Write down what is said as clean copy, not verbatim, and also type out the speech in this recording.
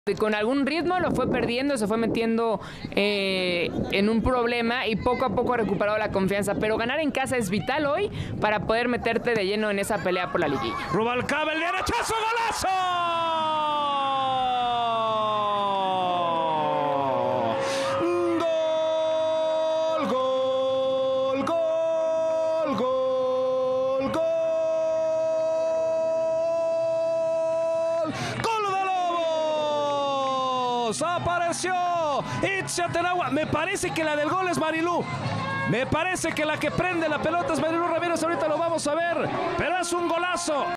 Con algún ritmo lo fue perdiendo, se fue metiendo en un problema y poco a poco ha recuperado la confianza. Pero ganar en casa es vital hoy para poder meterte de lleno en esa pelea por la liguilla. Rubalcaba el derechazo, golazo. Gol, gol, gol, gol, gol. Gol de Lobos. Apareció Itzia Tenagua. Me parece que la del gol es Marilú. Me parece que la que prende la pelota es Marilú Ramírez. Ahorita lo vamos a ver. Pero es un golazo.